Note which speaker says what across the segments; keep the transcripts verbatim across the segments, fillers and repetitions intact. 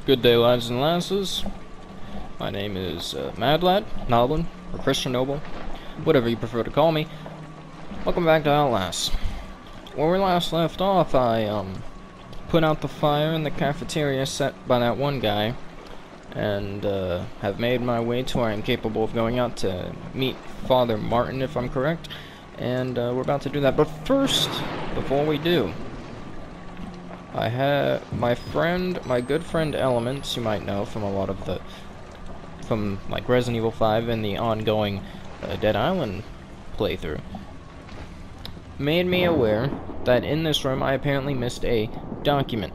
Speaker 1: Good day, lads and lasses. My name is uh, Madlad, Noblin, or Christian Noble, whatever you prefer to call me. Welcome back to Outlast. Where we last left off, I um put out the fire in the cafeteria set by that one guy, and uh, have made my way to where I'm capable of going out to meet Father Martin, if I'm correct. And uh, we're about to do that. But first, before we do, I have my friend, my good friend Elements, you might know from a lot of the, from like Resident Evil five and the ongoing uh, Dead Island playthrough, made me aware that in this room I apparently missed a document.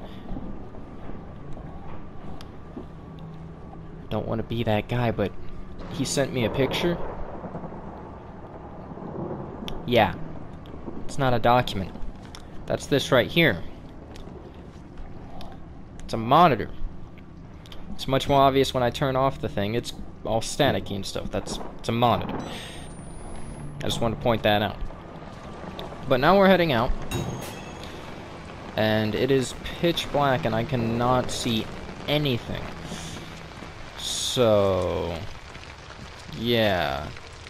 Speaker 1: Don't want to be that guy, but he sent me a picture. Yeah, it's not a document. That's this right here. It's a monitor. It's much more obvious when I turn off the thing. It's all staticky and stuff. That's it's a monitor. I just want to point that out. But now we're heading out, and it is pitch black, and I cannot see anything. So, yeah.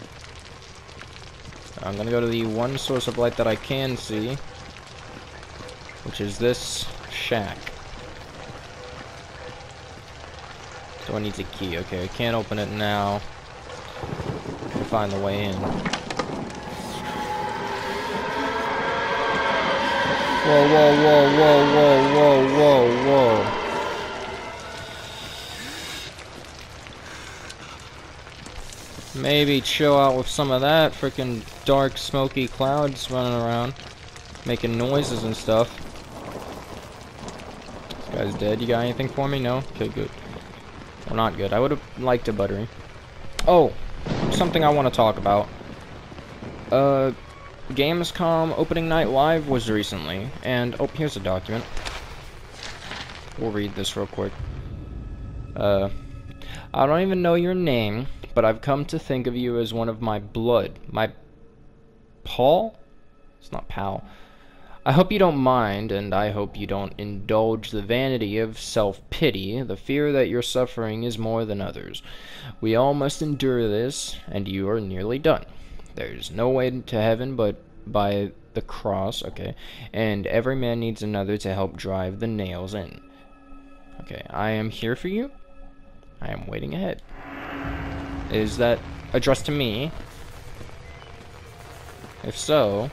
Speaker 1: I'm gonna go to the one source of light that I can see, which is this shack. So it needs a key. Okay, I can't open it now. I'll find the way in. Whoa, whoa, whoa, whoa, whoa, whoa, whoa, whoa. Maybe chill out with some of that. Freaking dark, smoky clouds running around, making noises and stuff. This guy's dead. You got anything for me? No? Okay, good. Well, not good. I would have liked a buttery. Oh, something I want to talk about. Uh, Gamescom Opening Night Live was recently, and oh, here's a document. We'll read this real quick. Uh, I don't even know your name, but I've come to think of you as one of my blood. My Paul? It's not pal. I hope you don't mind, and I hope you don't indulge the vanity of self-pity, the fear that your suffering is more than others. We all must endure this, and you are nearly done. There's no way to heaven but by the cross, okay, and every man needs another to help drive the nails in. Okay, I am here for you. I am waiting ahead. Is that addressed to me? If so,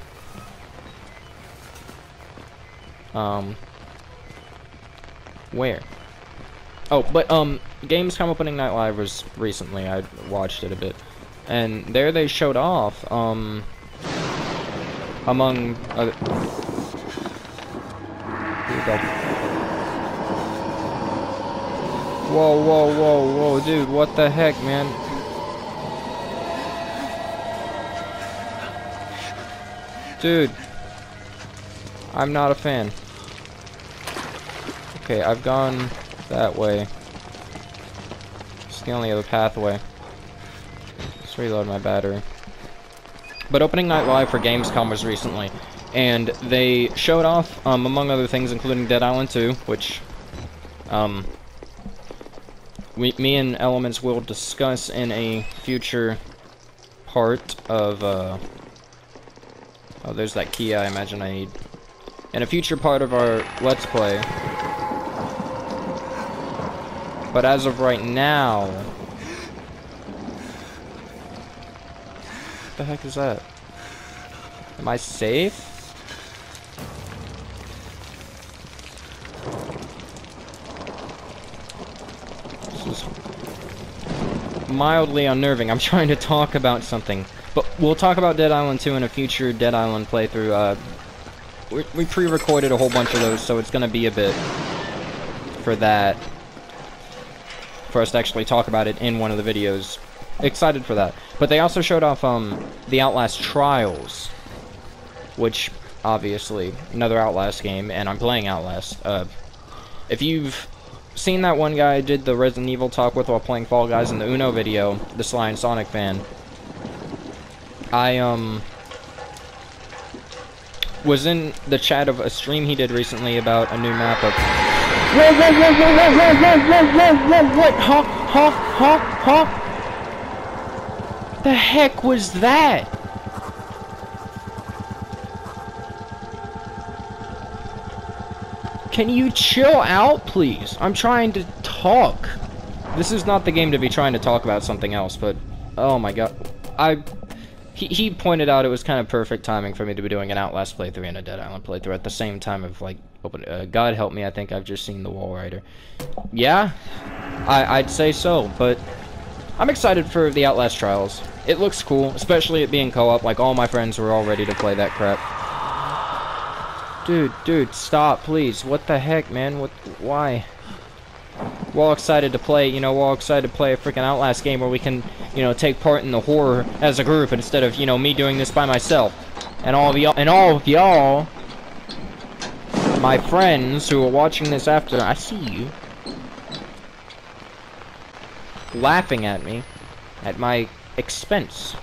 Speaker 1: um, where? Oh, but, um, Gamescom Opening Night Live was recently. I watched it a bit. And there they showed off, um, among other... Here we go. Whoa, whoa, whoa, whoa, dude, what the heck, man? Dude, I'm not a fan. Okay, I've gone that way. It's the only other pathway. Let's reload my battery. But Opening Night Live for Gamescom was recently, and they showed off, um, among other things, including Dead Island two, which, um, we, me and Elements will discuss in a future part of, uh, oh, there's that key I imagine I need. In a future part of our Let's Play. But as of right now... What the heck is that? Am I safe? This is mildly unnerving. I'm trying to talk about something. But we'll talk about Dead Island two in a future Dead Island playthrough. Uh, we, we pre-recorded a whole bunch of those, so it's going to be a bit for that. For us to actually talk about it in one of the videos. Excited for that. But they also showed off um, the Outlast Trials, which, obviously, another Outlast game, and I'm playing Outlast. Uh, if you've seen that one guy I did the Resident Evil talk with while playing Fall Guys in the Uno video, the Sly and Sonic fan, I, um, was in the chat of a stream he did recently about a new map of Whoa, whoa, whoa, whoa, whoa, whoa, whoa, whoa, whoa, whoa, what? Huh? Huh? Huh? Huh? The heck was that? Can you chill out, please? I'm trying to talk. This is not the game to be trying to talk about something else, but... Oh my god. I... He, he pointed out it was kind of perfect timing for me to be doing an Outlast playthrough and a Dead Island playthrough at the same time of, like, open... Uh, God help me, I think I've just seen The Wall Rider. Yeah, I, I'd say so, but... I'm excited for the Outlast Trials. It looks cool, especially it being co-op. Like, all my friends were all ready to play that crap. Dude, dude, stop, please. What the heck, man? What? Why? We're all excited to play, you know, we're all excited to play a freaking Outlast game where we can, you know, take part in the horror as a group instead of, you know, me doing this by myself. And all of y'all, and all of y'all, my friends who are watching this after, I see you, laughing at me, at my expense.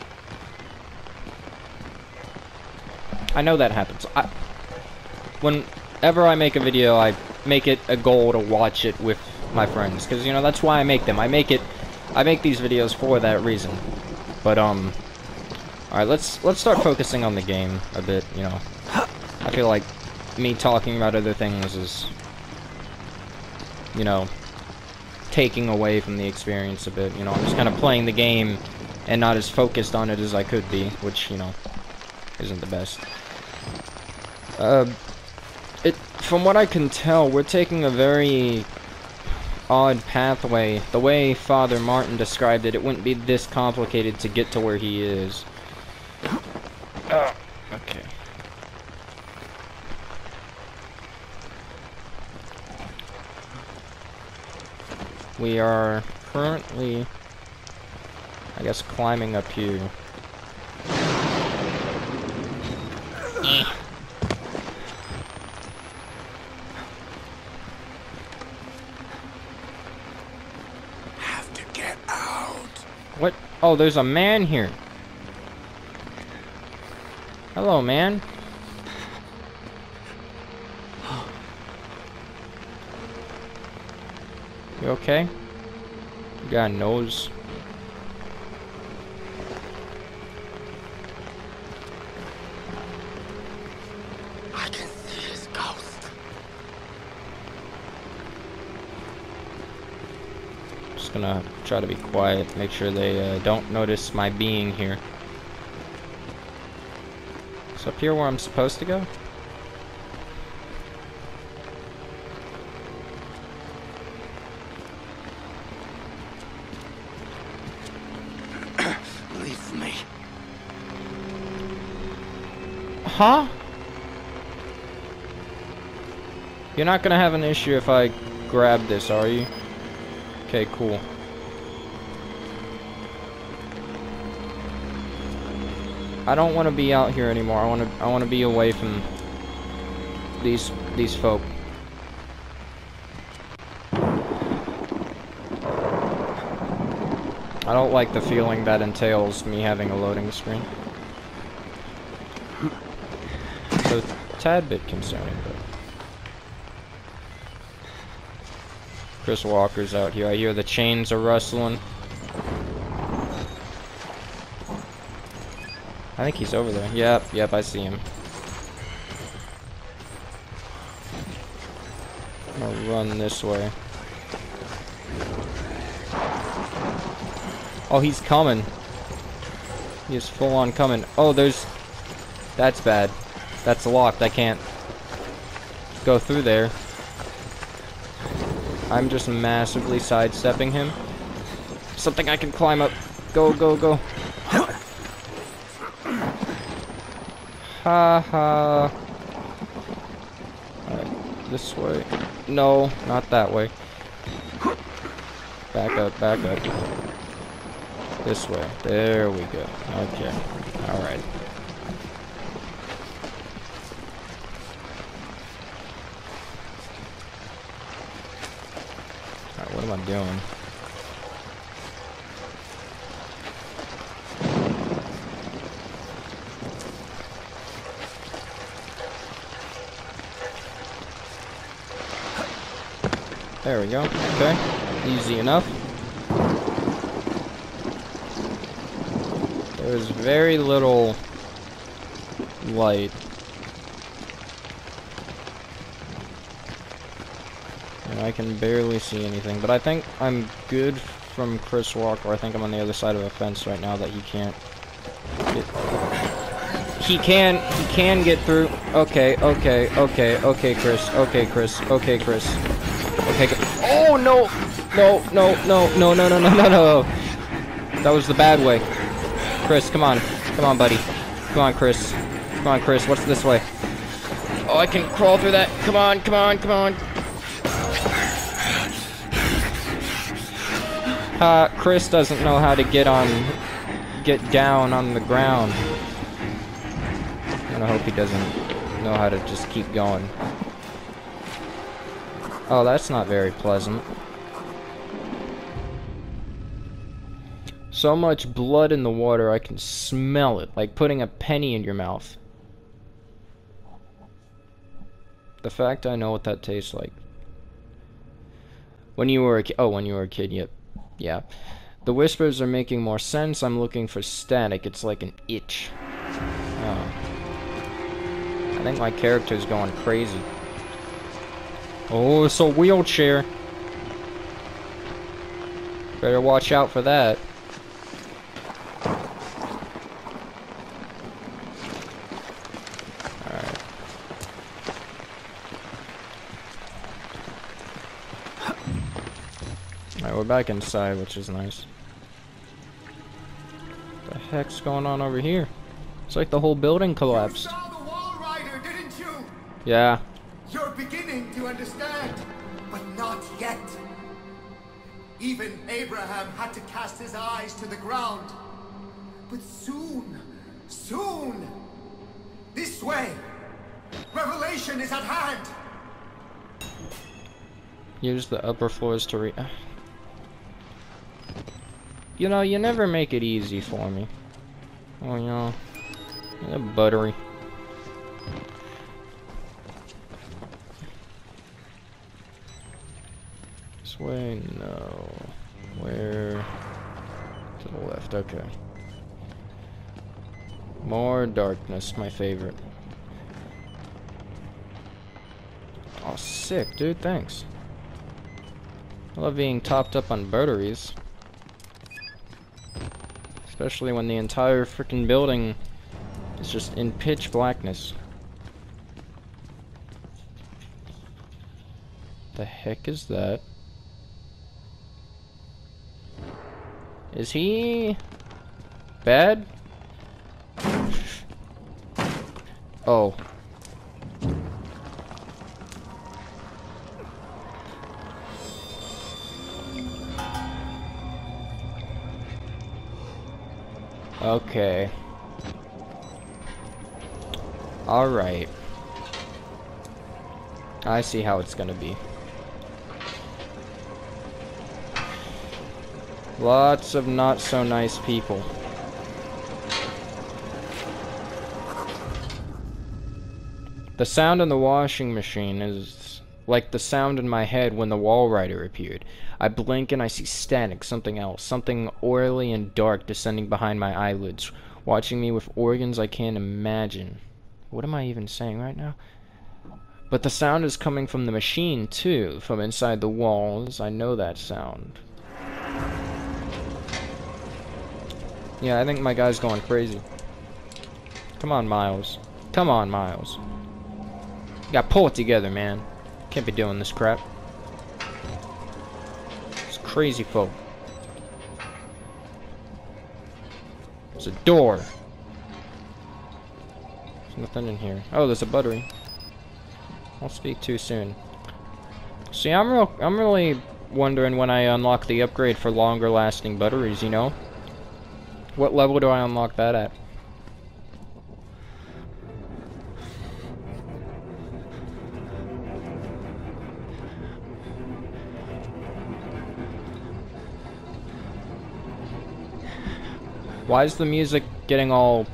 Speaker 1: I know that happens. I... Whenever I make a video, I make it a goal to watch it with my friends, because, you know, that's why I make them. I make it, I make these videos for that reason. But, um, alright, let's, let's start focusing on the game a bit, you know. I feel like me talking about other things is, you know, taking away from the experience a bit, you know. I'm just kind of playing the game and not as focused on it as I could be, which, you know, isn't the best. Uh... It, from what I can tell, we're taking a very odd pathway. The way Father Martin described it, it wouldn't be this complicated to get to where he is. Oh, okay. We are currently, I guess, climbing up here. Eh. What? Oh, there's a man here. Hello, man. You okay? You got a nose.
Speaker 2: I can see his ghost.
Speaker 1: Just gonna try to be quiet, make sure they uh, don't notice my being here. Is up here where I'm supposed to go?
Speaker 2: Leave me.
Speaker 1: Huh? You're not gonna have an issue if I grab this, are you? Okay, cool. I don't want to be out here anymore. I want to I want to be away from these these folk. I don't like the feeling that entails me having a loading screen. So, a tad bit concerning, but Chris Walker's out here. I hear the chains are rustling. I think he's over there. Yep, yep, I see him. I'm gonna run this way. Oh, he's coming. He is full on coming. Oh, there's... That's bad. That's locked. I can't go through there. I'm just massively sidestepping him. Something I can climb up. Go, go, go. Ha ha. Alright, this way. No, not that way. Back up, back up. This way. There we go. Okay. Alright. Alright, what am I doing? There we go. Okay. Easy enough. There's very little light. And I can barely see anything. But I think I'm good from Chris Walker. I think I'm on the other side of a fence right now that he can't get. He can, he can get through. Okay, okay, okay, okay, Chris. Okay, Chris. Okay, Chris. Okay, oh, no! No, no, no, no, no, no, no, no, no. That was the bad way. Chris, come on. Come on, buddy. Come on, Chris. Come on, Chris. What's this way? Oh, I can crawl through that. Come on, come on, come on. Uh, Chris doesn't know how to get on, get down on the ground. And I hope he doesn't know how to just keep going. Oh, that's not very pleasant. So much blood in the water, I can smell it, like putting a penny in your mouth. The fact I know what that tastes like. When you were a kid, oh, when you were a kid, yep. Yeah. The whispers are making more sense. I'm looking for static. It's like an itch. Oh. I think my character's going crazy. Oh, it's a wheelchair. Better watch out for that. Alright. Alright, we're back inside, which is nice. What the heck's going on over here? It's like the whole building collapsed. Yeah.
Speaker 2: You're beginning to understand, but not yet. Even Abraham had to cast his eyes to the ground. But soon, soon, this way, revelation is at hand.
Speaker 1: Use the upper floors to re- You know, you never make it easy for me. Oh, you know, yeah, buttery. This way, no. Where? To the left, okay. More darkness, my favorite. Oh, sick, dude, thanks. I love being topped up on batteries. Especially when the entire freaking building is just in pitch blackness. The heck is that? Is he bad? Oh. Okay. Alright. I see how it's gonna be. Lots of not so nice people. The sound in the washing machine is like the sound in my head when the wall rider appeared. I blink and I see static, something else, something oily and dark descending behind my eyelids, watching me with organs I can't imagine. What am I even saying right now? But the sound is coming from the machine too, from inside the walls. I know that sound. Yeah, I think my guy's going crazy. Come on, Miles. Come on, Miles. You gotta pull it together, man. Can't be doing this crap. It's crazy folk. There's a door. There's nothing in here. Oh, there's a battery. I'll speak too soon. See, I'm real. I'm really wondering when I unlock the upgrade for longer lasting batteries, you know? What level do I unlock that at? Why is the music getting all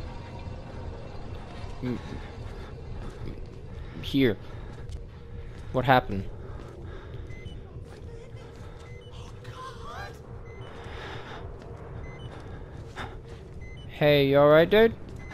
Speaker 1: here? What happened? Hey, you alright, dude?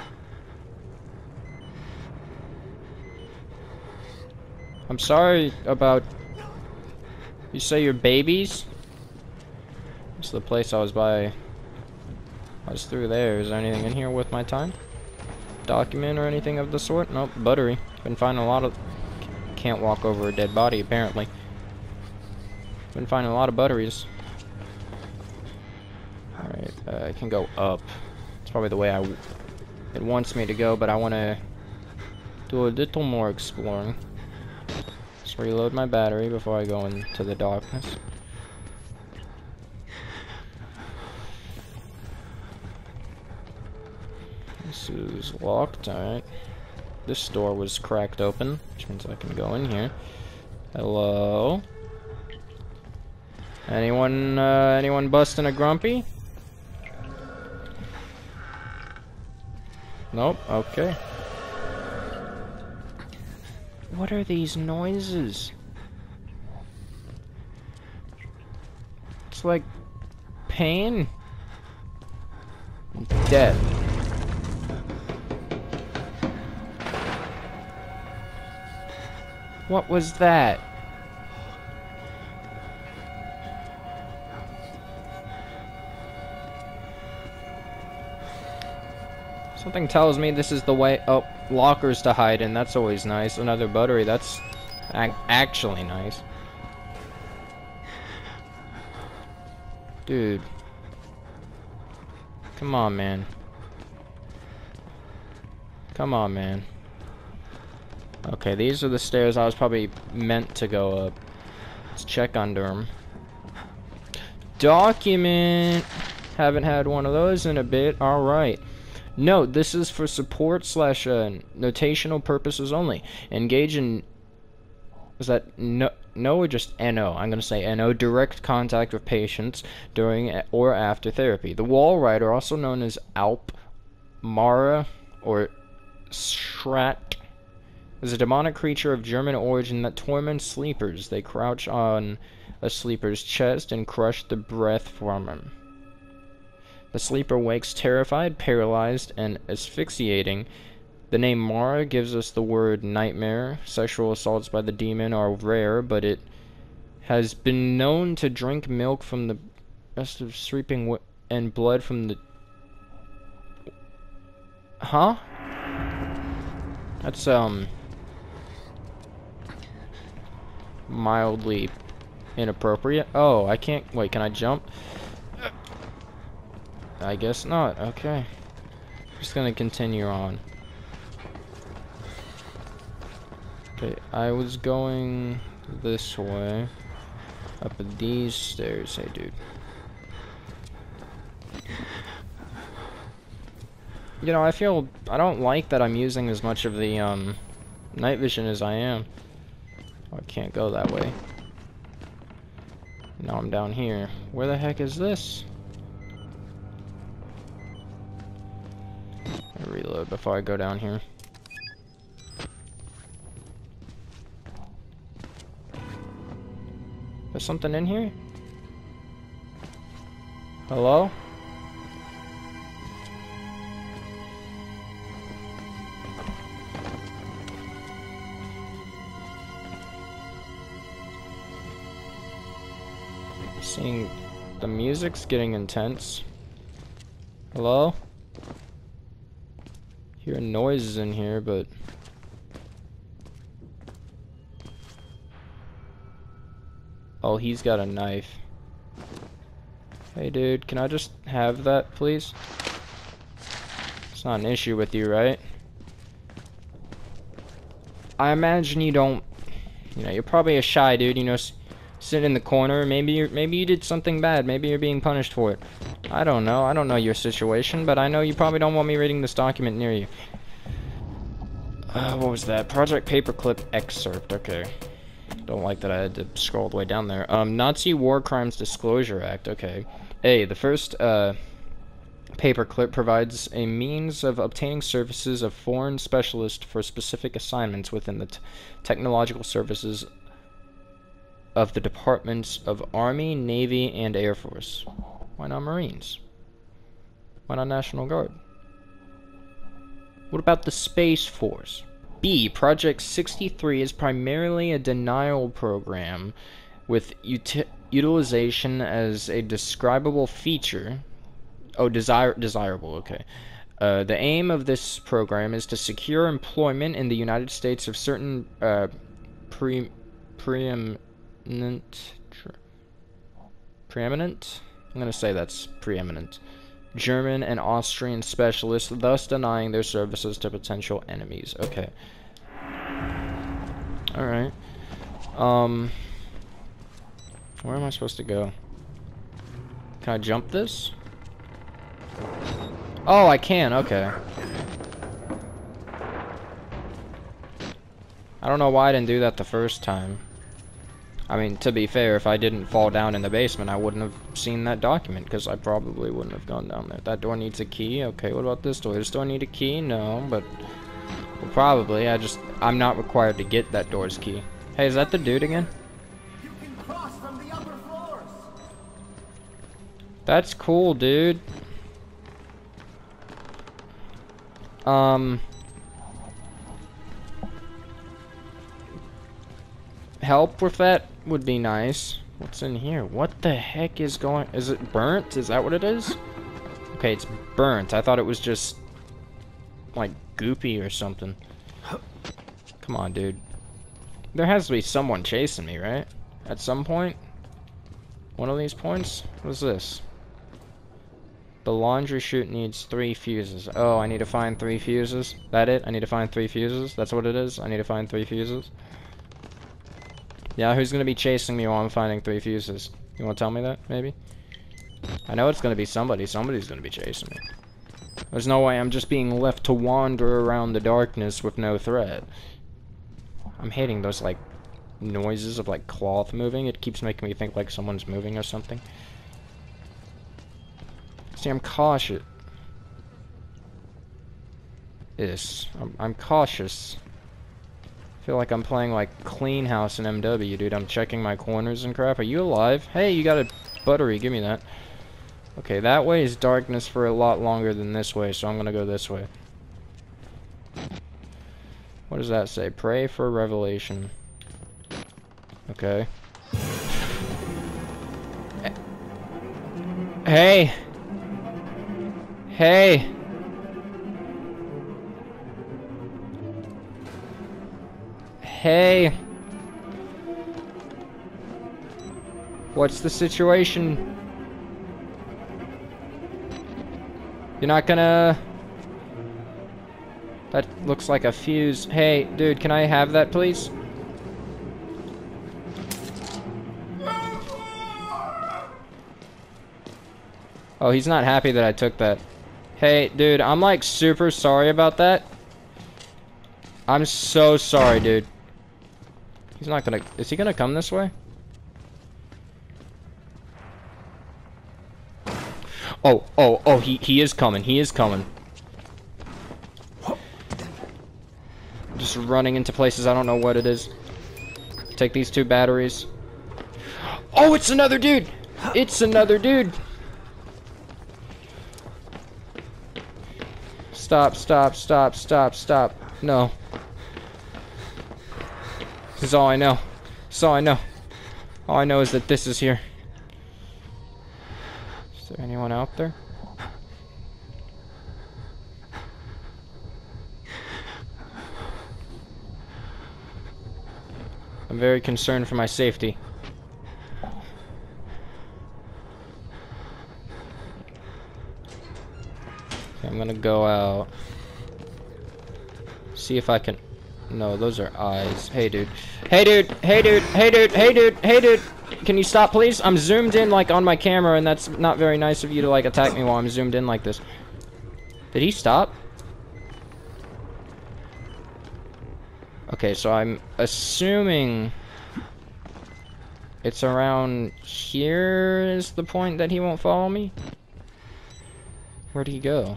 Speaker 1: I'm sorry about... You say your babies? It's the place I was by. I was through there. Is there anything in here worth my time? Document or anything of the sort? Nope. Buttery. Been finding a lot of... Can't walk over a dead body, apparently. Been finding a lot of butteries. Alright, uh, I can go up. It's probably the way I... W it wants me to go, but I want to do a little more exploring. Just reload my battery before I go into the darkness. This is locked, alright. This door was cracked open, which means I can go in here. Hello? Anyone, uh, anyone busting a grumpy? Nope, okay. What are these noises? It's like pain? Death. What was that? Something tells me this is the way. Oh, lockers to hide in. That's always nice. Another buttery. That's ac actually nice. Dude. Come on, man. Come on, man. Okay, these are the stairs I was probably meant to go up. Let's check under them. Document! Haven't had one of those in a bit. Alright. Note, this is for support slash uh, notational purposes only. Engage in... Is that no, no or just N O? I'm going to say N O. Direct contact with patients during or after therapy. The Wall Rider, also known as Alp, Mara, or Schrat, is a demonic creature of German origin that torments sleepers. They crouch on a sleeper's chest and crush the breath from him. The sleeper wakes terrified, paralyzed, and asphyxiating. The name Mara gives us the word nightmare. Sexual assaults by the demon are rare, but it has been known to drink milk from the rest of sleeping w and blood from the... Huh? That's, um... mildly inappropriate. Oh, I can't... Wait, can I jump? I guess not. Okay. Just gonna continue on. Okay, I was going this way. Up these stairs. Hey, dude. You know, I feel... I don't like that I'm using as much of the, um... night vision as I am. Oh, I can't go that way. Now I'm down here. Where the heck is this? I'll reload before I go down here. There's something in here? Hello? Seeing the music's getting intense. Hello? Hearing noises in here, but oh, he's got a knife. Hey, dude, can I just have that, please? It's not an issue with you, right? I imagine you don't. You know, you're probably a shy dude. You know. Sit in the corner. Maybe you maybe you did something bad. Maybe you're being punished for it. I don't know. I don't know your situation, but I know you probably don't want me reading this document near you. Uh, what was that? Project Paperclip excerpt. Okay. Don't like that I had to scroll all the way down there. Um, Nazi War Crimes Disclosure Act. Okay. A. The first uh, paperclip provides a means of obtaining services of foreign specialists for specific assignments within the t technological services of the Departments of Army, Navy, and Air Force. Why not Marines? Why not National Guard? What about the Space Force? B. Project sixty-three is primarily a denial program with uti utilization as a describable feature. Oh, desire desirable, okay. Uh, the aim of this program is to secure employment in the United States of certain uh, pre preeminent preeminent. I'm gonna say that's preeminent German and Austrian specialists, thus denying their services to potential enemies. Okay. All right. Um. Where am I supposed to go? Can I jump this? Oh, I can, okay. I don't know why I didn't do that the first time. I mean, to be fair, if I didn't fall down in the basement, I wouldn't have seen that document, because I probably wouldn't have gone down there. That door needs a key. Okay, what about this door? Does this door need a key? No, but... Well, probably. I just... I'm not required to get that door's key. Hey, is that the dude again?
Speaker 2: You can cross from the upper floors.
Speaker 1: That's cool, dude. Um, help with that would be nice. What's in here? What the heck is going... Is it burnt? Is that what it is? Okay, it's burnt. I thought it was just, like, goopy or something. Come on, dude. There has to be someone chasing me, right? At some point? One of these points? What is this? The laundry chute needs three fuses. Oh, I need to find three fuses? That it? I need to find three fuses? That's what it is? I need to find three fuses? Yeah, who's gonna be chasing me while I'm finding three fuses? You wanna tell me that, maybe? I know it's gonna be somebody. Somebody's gonna be chasing me. There's no way I'm just being left to wander around the darkness with no threat. I'm hating those, like, noises of, like, cloth moving. It keeps making me think like someone's moving or something. See, I'm cautious. Yes, I'm, I'm cautious. I feel like I'm playing like Clean House in M W, dude. I'm checking my corners and crap. Are you alive? Hey, you got a battery. Give me that. Okay, that way is darkness for a lot longer than this way, so I'm gonna go this way. What does that say? Pray for revelation. Okay. Hey! Hey! Hey! What's the situation? You're not gonna... That looks like a fuse. Hey, dude, can I have that, please? Oh, he's not happy that I took that. Hey, dude, I'm like super sorry about that. I'm so sorry, dude. He's not gonna... Is he gonna come this way? Oh, oh, oh, he, he is coming. He is coming. Just running into places I don't know what it is. Take these two batteries. Oh, it's another dude! It's another dude! Stop, stop, stop, stop, stop. No. This is all I know. This is all I know. All I know is that this is here. Is there anyone out there? I'm very concerned for my safety. Okay, I'm gonna go out. See if I can... No, those are eyes. Hey, dude. Hey, dude. Hey, dude. Hey, dude. Hey, dude. Hey, dude. Can you stop, please? I'm zoomed in, like, on my camera, and that's not very nice of you to, like, attack me while I'm zoomed in like this. Did he stop? Okay, so I'm assuming it's around here is the point that he won't follow me? Where'd he go?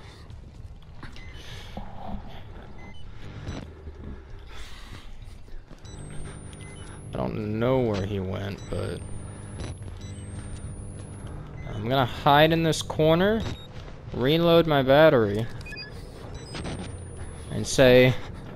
Speaker 1: I don't know where he went, but I'm gonna hide in this corner, reload my battery, and say,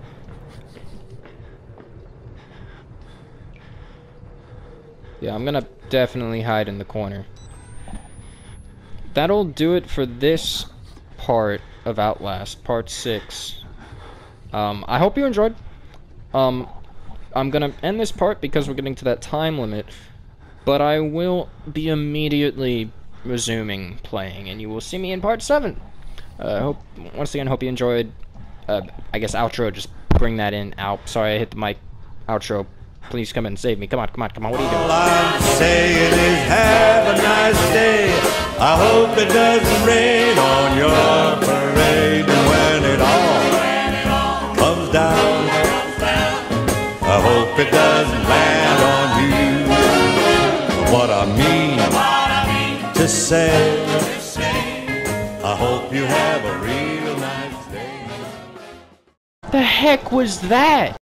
Speaker 1: yeah, I'm gonna definitely hide in the corner. That'll do it for this part of Outlast, part six. Um, I hope you enjoyed. Um, I'm gonna end this part because we're getting to that time limit, but I will be immediately resuming playing, and you will see me in part seven. Uh, hope once again, hope you enjoyed. Uh, I guess outro. Just bring that in. Out. Sorry, I hit the mic. Outro. Please come in and save me. Come on, come on, come on. What are you doing?
Speaker 3: All I'm saying is have a nice day. I hope it doesn't rain on your parade. And when it all comes down, I hope it doesn't land on you. What I mean to say, I hope you have a real nice day.
Speaker 1: The heck was that?